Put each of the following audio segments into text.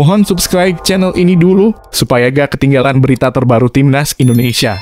Mohon subscribe channel ini dulu, supaya gak ketinggalan berita terbaru Timnas Indonesia.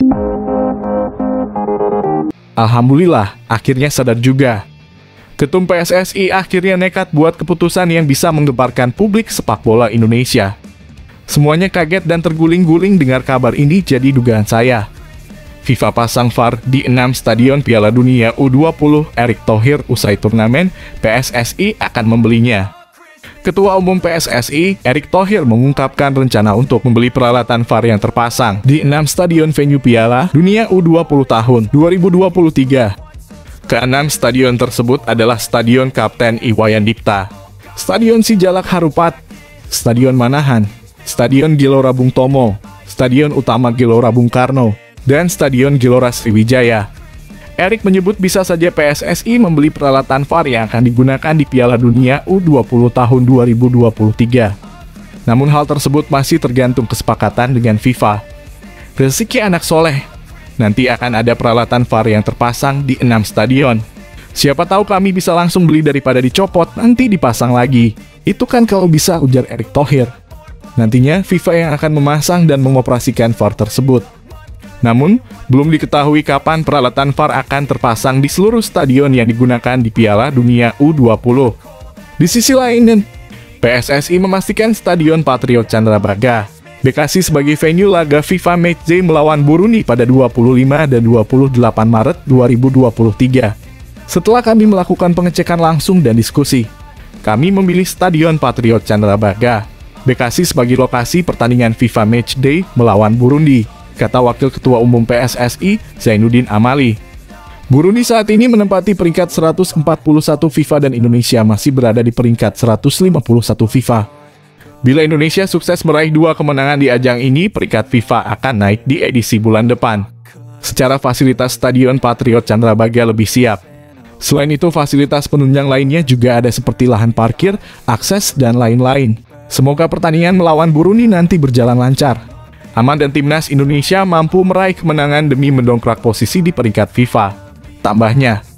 Alhamdulillah, akhirnya sadar juga. Ketum PSSI akhirnya nekat buat keputusan yang bisa menggemparkan publik sepak bola Indonesia. Semuanya kaget dan terguling-guling dengar kabar ini, jadi dugaan saya. FIFA pasang VAR di 6 stadion Piala Dunia U20 Erick Thohir usai turnamen, PSSI akan membelinya. Ketua Umum PSSI, Erick Thohir mengungkapkan rencana untuk membeli peralatan VAR yang terpasang di 6 stadion venue Piala Dunia U20 tahun 2023. Keenam stadion tersebut adalah Stadion Kapten Iwayan Dipta, Stadion Sijalak Harupat, Stadion Manahan, Stadion Gelora Bung Tomo, Stadion Utama Gelora Bung Karno, dan Stadion Gelora Sriwijaya. Erick menyebut bisa saja PSSI membeli peralatan VAR yang akan digunakan di Piala Dunia U20 tahun 2023. Namun hal tersebut masih tergantung kesepakatan dengan FIFA. Rezeki anak soleh, nanti akan ada peralatan VAR yang terpasang di 6 stadion. Siapa tahu kami bisa langsung beli daripada dicopot, nanti dipasang lagi. Itu kan kalau bisa, ujar Erick Thohir. Nantinya FIFA yang akan memasang dan mengoperasikan VAR tersebut. Namun, belum diketahui kapan peralatan VAR akan terpasang di seluruh stadion yang digunakan di Piala Dunia U20. Di sisi lain, PSSI memastikan Stadion Patriot Candrabaga Bekasi sebagai venue laga FIFA Matchday melawan Burundi pada 25 dan 28 Maret 2023. Setelah kami melakukan pengecekan langsung dan diskusi, kami memilih Stadion Patriot Candrabaga Bekasi sebagai lokasi pertandingan FIFA Matchday melawan Burundi, kata Wakil Ketua Umum PSSI, Zainuddin Amali. Burundi saat ini menempati peringkat 141 FIFA dan Indonesia masih berada di peringkat 151 FIFA. Bila Indonesia sukses meraih 2 kemenangan di ajang ini, peringkat FIFA akan naik di edisi bulan depan. Secara fasilitas Stadion Patriot Candrabaga lebih siap. Selain itu, fasilitas penunjang lainnya juga ada seperti lahan parkir, akses, dan lain-lain. Semoga pertandingan melawan Burundi nanti berjalan lancar, aman dan Timnas Indonesia mampu meraih kemenangan demi mendongkrak posisi di peringkat FIFA. Tambahnya,